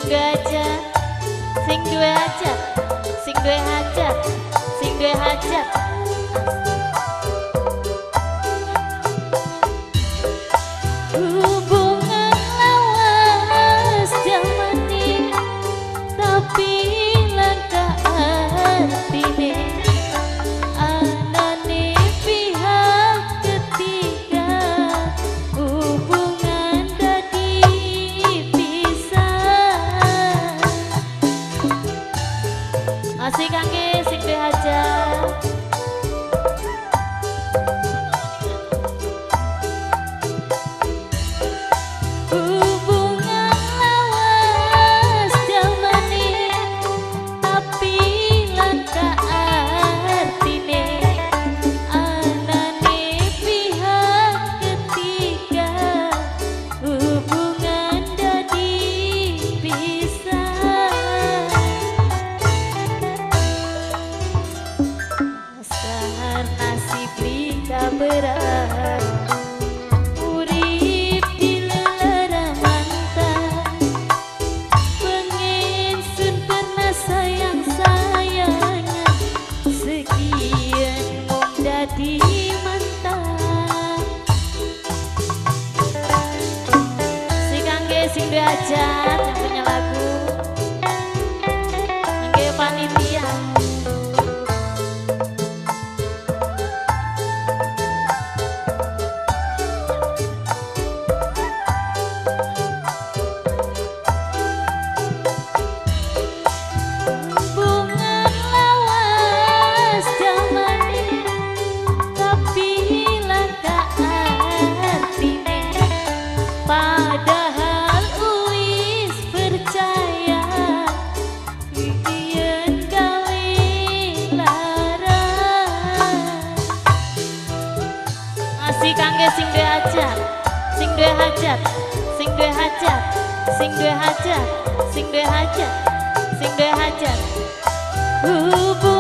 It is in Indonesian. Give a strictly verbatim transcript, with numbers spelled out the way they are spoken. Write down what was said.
duwe hajat, sing duwe hajat, sing duwe hajat, sing duwe hajat. Hubungan lawas jamane, tapi langka artine. Anane pihak ketiga, hubungan dadi pisah. Masih kangge sing duwe hajat. Hubungan lawas jamane, tapi langka artine. Anane pihak ketiga, hubungan dadi pisah. Sahar nasib lika berat, urip di lara mantan. Pengen sun pernah sayang-sayangan, sekian mung dadi mantan. Si kangge sing duwe hajat yang punya lagu, kangge panitia. Hubungan lawas jamane, tapi langka artine. Padahal uis percaya, yen gawe lara. Masih kangge sing duwe hajat, sing duwe hajat, sing duwe hajat, sing duwe hajat, sing duwe hajat, sing duwe hajat. Hubungan